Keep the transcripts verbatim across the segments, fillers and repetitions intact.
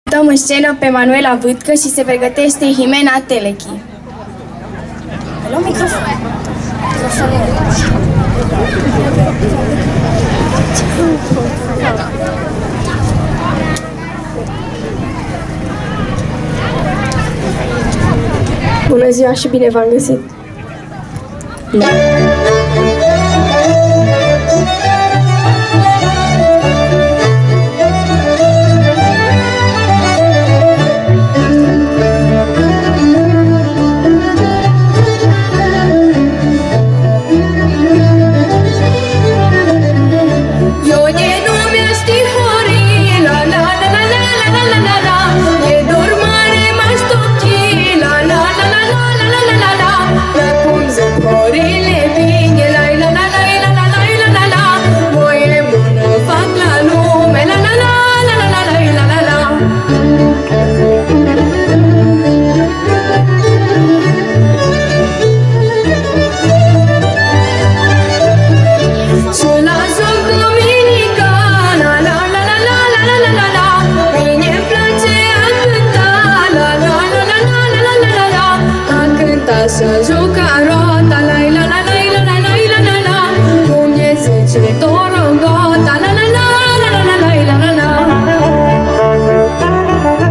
Dăm în scenă pe Manuela Vâtcă și se pregătește Jimena Telechi. Luă microfon. Bună ziua și bine v-am găsit! Să juca rota, la la la la la la la la la, cum e zice torongota, la la la la la la la la la la.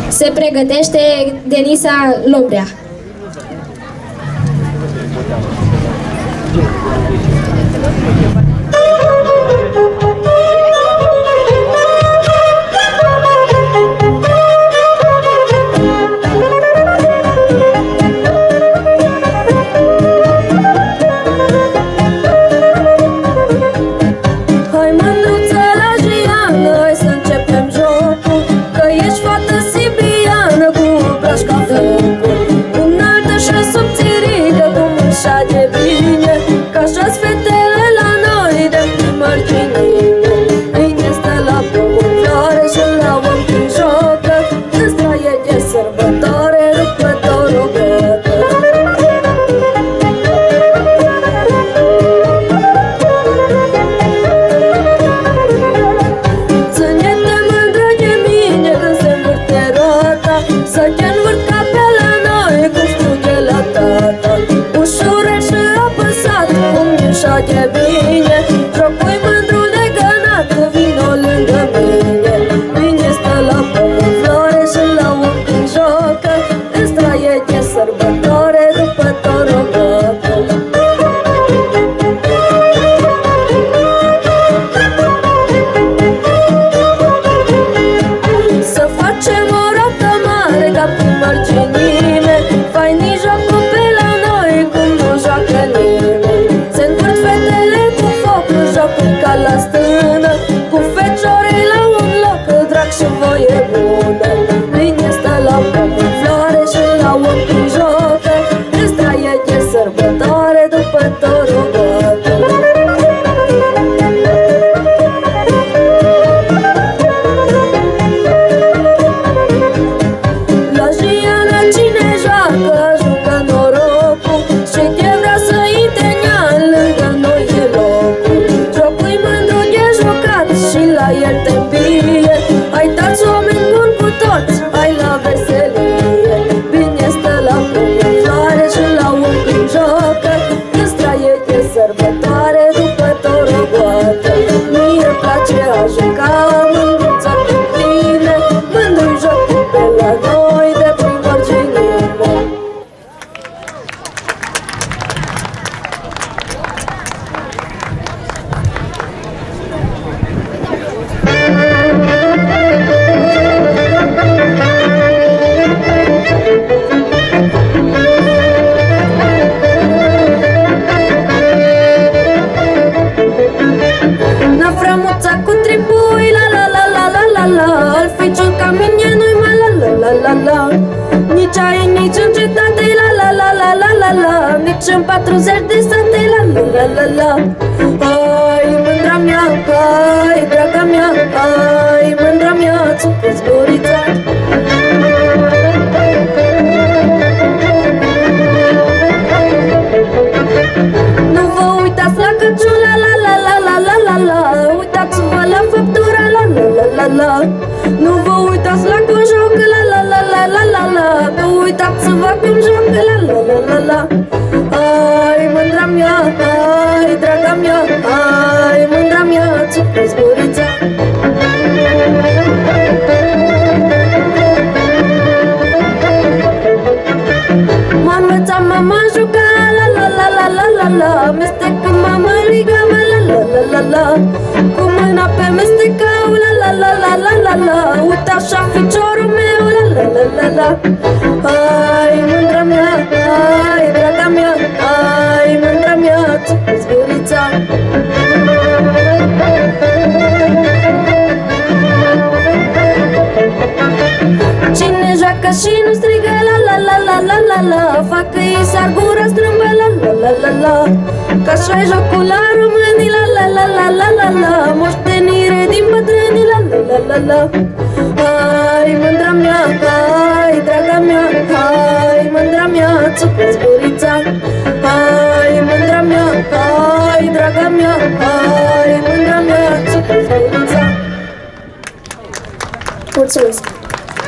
Se pregătește Denisa Lombrea. În patruzeci de sate, la la la la la. Hai, mândra mea, hai, draga mea, hai, mândra mea, țucă-ți gurița. Nu vă uitați la Crăciun, la la la la la la la la. Uitați-vă la făptura, la la la la la. Nu vă uitați la cum joacă, la la la la la la la. Că uitați-vă cum joacă, la la la la la. Hai, mândra mea, hai, draga mea, hai, mândra mea, țucă-ți gurița. M-a învățat mama juca, la la la la la la la. Mestecă mama liga, la la la la la la. Cu mâna pe mestecau, la la la la la la la. Uite așa ficiorul meu, la la la la la. Hai, mândra mea, hai, draga mea, hai, mândra mea, țucă-ți gurița. Cine joacă și nu strigă, la la la la la la la. Facă-i s-ar gura strâmbă, la la la la la. Că așa-i jocul la românii, la la la la la la la. Moștenire din bătrânii, la la la la la. Hai, mândra mea, hai, draga mea, hai, mândra mea, țucă-ți gurița. Hai, mândra mea, hai, draga mea, hai, mândra mea, țucă-ți gurița. Mulțumesc!